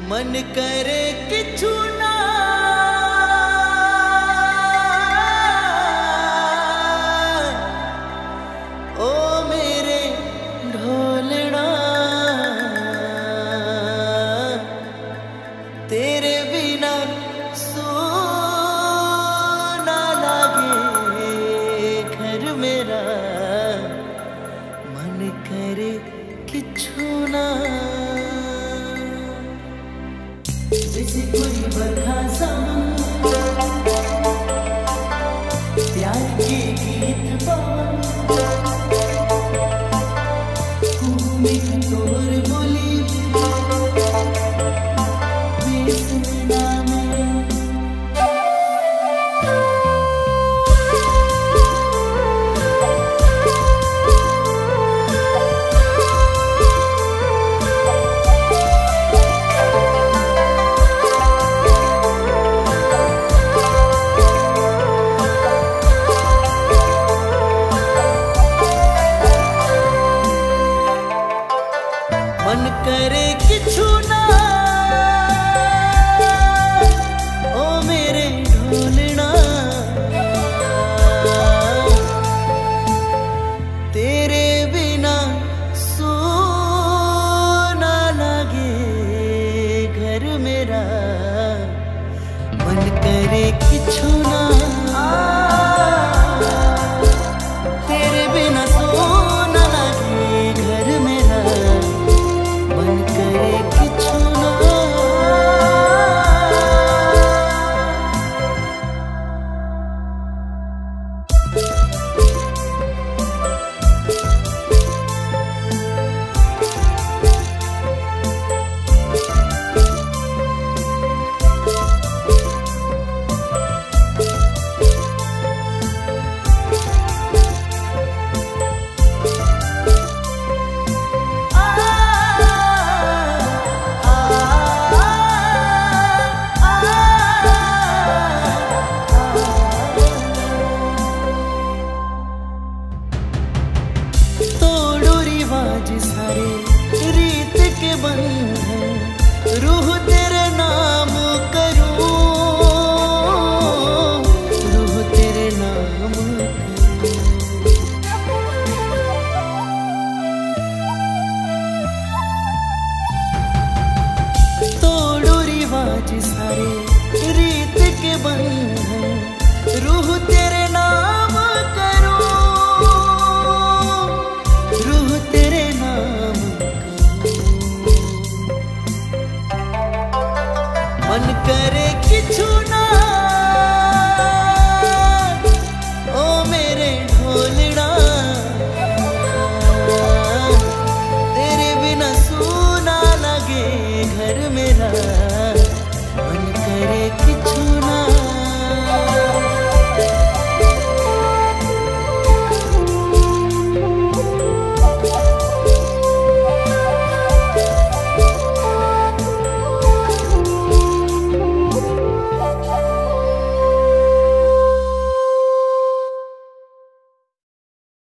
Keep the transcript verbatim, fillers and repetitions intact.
मन करे किछु ना ओ मेरे ढोलना, तेरे बिना सोना लागे घर मेरा। मन करे किछु ना जैसे कोई बरखा समुंदर, प्यार के गीत पवन, घूमे तोर बोली बेसुरा में। मन करे किछु ना ओ मेरे ढोलना, तेरे बिना सोना लागे घर मेरा। मन करे किछु ना तेरे बिना सोना लागे घर मेरा। मन करे किछु ना तोड़